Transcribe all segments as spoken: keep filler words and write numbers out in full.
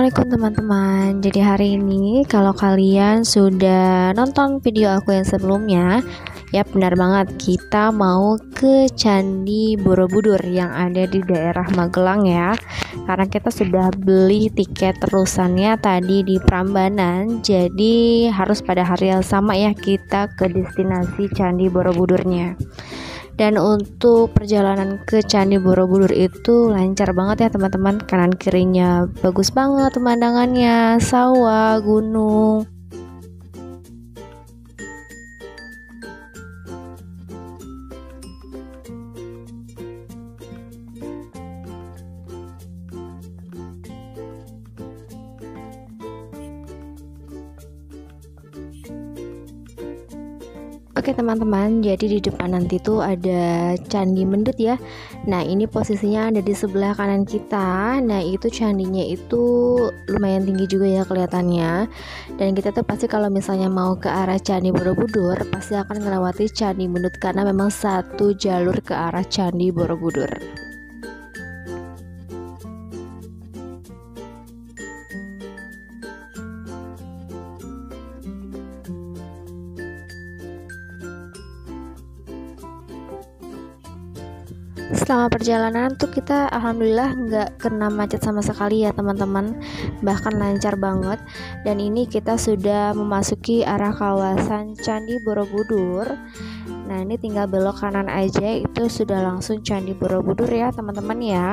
Assalamualaikum teman-teman. Jadi hari ini kalau kalian sudah nonton video aku yang sebelumnya, ya benar banget, kita mau ke Candi Borobudur yang ada di daerah Magelang ya. Karena kita sudah beli tiket terusannya tadi di Prambanan, jadi harus pada hari yang sama ya kita ke destinasi Candi Borobudurnya. Dan untuk perjalanan ke Candi Borobudur itu lancar banget ya teman-teman. Kanan kirinya bagus banget pemandangannya, sawah, gunung. Oke teman-teman, jadi di depan nanti tuh ada Candi Mendut ya. Nah ini posisinya ada di sebelah kanan kita. Nah itu candinya itu lumayan tinggi juga ya kelihatannya. Dan kita tuh pasti kalau misalnya mau ke arah Candi Borobudur pasti akan melewati Candi Mendut karena memang satu jalur ke arah Candi Borobudur. Selama perjalanan tuh kita alhamdulillah nggak kena macet sama sekali ya teman-teman, bahkan lancar banget. Dan ini kita sudah memasuki arah kawasan Candi Borobudur. Nah ini tinggal belok kanan aja itu sudah langsung Candi Borobudur ya teman-teman ya.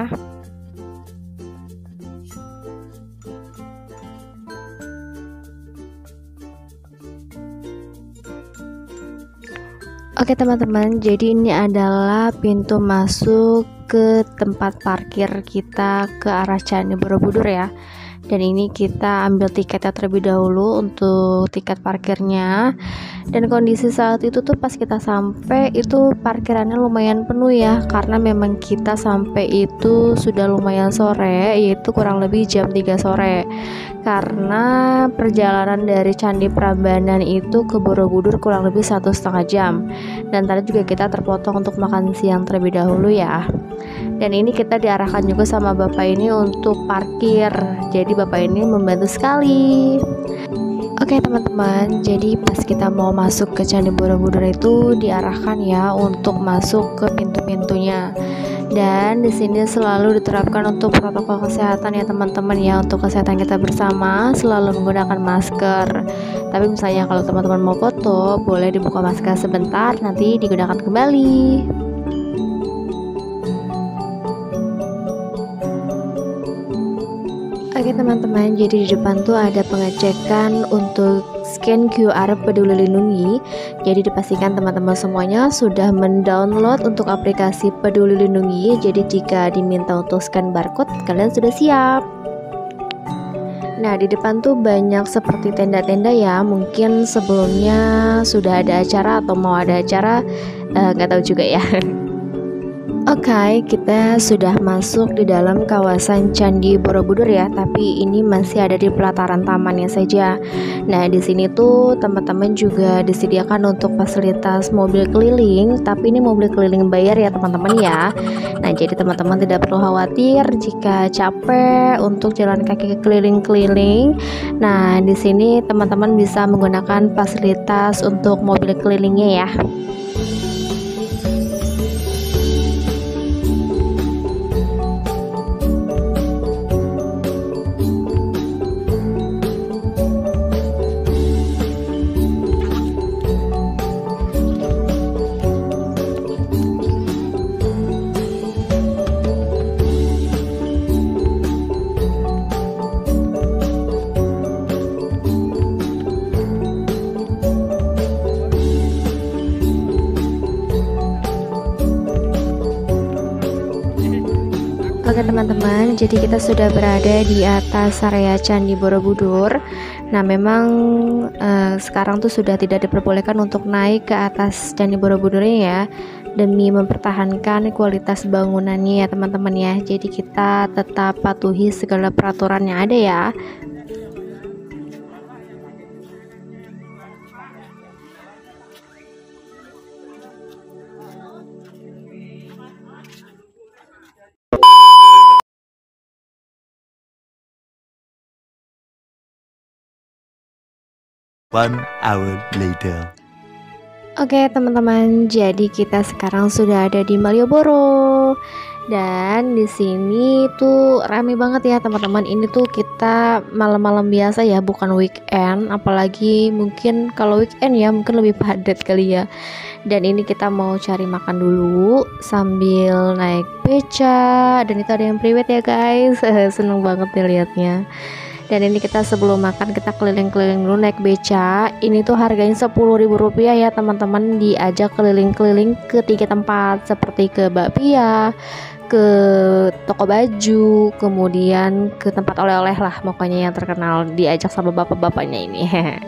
Oke teman-teman, jadi ini adalah pintu masuk ke tempat parkir kita ke arah Candi Borobudur ya. Dan ini kita ambil tiketnya terlebih dahulu untuk tiket parkirnya. Dan kondisi saat itu tuh pas kita sampai itu parkirannya lumayan penuh ya, karena memang kita sampai itu sudah lumayan sore, yaitu kurang lebih jam tiga sore. Karena perjalanan dari Candi Prambanan itu ke Borobudur kurang lebih satu setengah jam. Dan tadi juga kita terpotong untuk makan siang terlebih dahulu ya. Dan ini kita diarahkan juga sama bapak ini untuk parkir. Jadi bapak ini membantu sekali. Oke teman-teman, jadi pas kita mau masuk ke Candi Borobudur itu diarahkan ya untuk masuk ke pintu-pintunya. Dan di sini selalu diterapkan untuk protokol kesehatan ya teman-teman ya, untuk kesehatan kita bersama selalu menggunakan masker. Tapi misalnya kalau teman-teman mau foto, boleh dibuka masker sebentar, nanti digunakan kembali. Oke teman-teman, jadi di depan tuh ada pengecekan untuk scan Q R Peduli Lindungi. Jadi dipastikan teman-teman semuanya sudah mendownload untuk aplikasi Peduli Lindungi. Jadi jika diminta untuk scan barcode, kalian sudah siap. Nah di depan tuh banyak seperti tenda-tenda ya. Mungkin sebelumnya sudah ada acara atau mau ada acara, nggak uh, tahu juga ya. Oke, okay, kita sudah masuk di dalam kawasan Candi Borobudur ya, tapi ini masih ada di pelataran tamannya saja. Nah, di sini tuh teman-teman juga disediakan untuk fasilitas mobil keliling, tapi ini mobil keliling bayar ya teman-teman ya. Nah, jadi teman-teman tidak perlu khawatir jika capek untuk jalan kaki keliling-keliling. Nah, di sini teman-teman bisa menggunakan fasilitas untuk mobil kelilingnya ya. Oke teman-teman, jadi kita sudah berada di atas area Candi Borobudur. Nah memang eh, sekarang tuh sudah tidak diperbolehkan untuk naik ke atas Candi Borobudurnya ya, demi mempertahankan kualitas bangunannya ya teman-teman ya. Jadi kita tetap patuhi segala peraturan yang ada ya. One hour later. Oke teman-teman, jadi kita sekarang sudah ada di Malioboro. Dan di sini tuh rame banget ya teman-teman. Ini tuh kita malam-malam biasa ya, bukan weekend. Apalagi mungkin kalau weekend ya mungkin lebih padat kali ya. Dan ini kita mau cari makan dulu sambil naik beca. Dan itu ada yang private ya guys. Seneng banget nih liatnya. Dan ini kita sebelum makan kita keliling-keliling dulu naik beca. Ini tuh harganya sepuluh ribu rupiah ya teman-teman. Diajak keliling-keliling ke tiga tempat seperti ke bakpia, ke toko baju, kemudian ke tempat oleh-oleh lah pokoknya yang terkenal. Diajak sama bapak-bapaknya ini.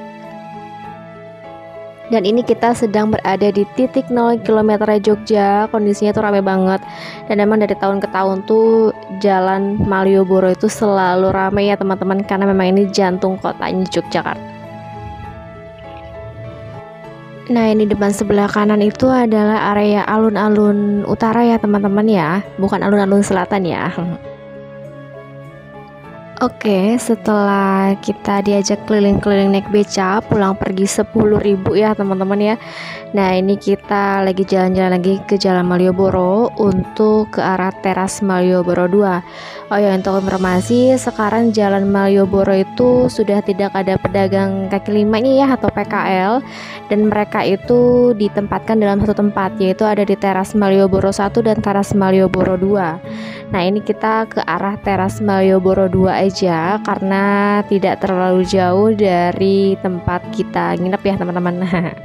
Dan ini kita sedang berada di titik nol kilometer Jogja. Kondisinya tuh rame banget. Dan emang dari tahun ke tahun tuh jalan Malioboro itu selalu rame ya teman-teman, karena memang ini jantung kotanya Yogyakarta. Nah ini depan sebelah kanan itu adalah area alun-alun utara ya teman-teman ya, bukan alun-alun selatan ya. Oke, setelah kita diajak keliling-keliling naik beca, pulang pergi sepuluh ribu ya teman-teman ya. Nah ini kita lagi jalan-jalan lagi ke Jalan Malioboro untuk ke arah teras Malioboro dua. Oh ya, untuk informasi, sekarang Jalan Malioboro itu sudah tidak ada pedagang kaki limanya ya atau P K L. Dan mereka itu ditempatkan dalam satu tempat, yaitu ada di teras Malioboro satu dan teras Malioboro dua. Nah ini kita ke arah teras Malioboro dua aja karena tidak terlalu jauh dari tempat kita nginep ya teman-teman.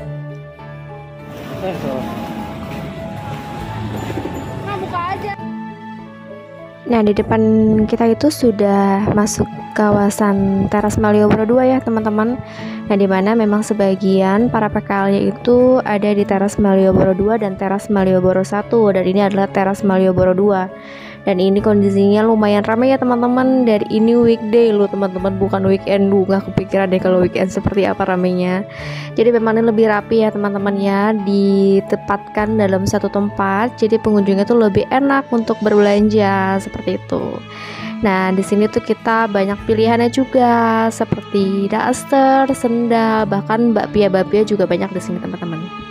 Nah di depan kita itu sudah masuk kawasan teras Malioboro dua ya teman-teman. Nah dimana memang sebagian para P K L-nya itu ada di teras Malioboro dua dan teras Malioboro satu. Dan ini adalah teras Malioboro dua. Dan ini kondisinya lumayan ramai ya teman-teman. Dari ini weekday loh teman-teman, bukan weekend. Duh, gak kepikiran deh kalau weekend seperti apa ramainya. Jadi memang ini lebih rapi ya teman-teman ya, ditempatkan dalam satu tempat. Jadi pengunjungnya tuh lebih enak untuk berbelanja seperti itu. Nah di sini tuh kita banyak pilihannya juga seperti daster, sendal, bahkan bakpia-bakpia juga banyak di sini teman-teman.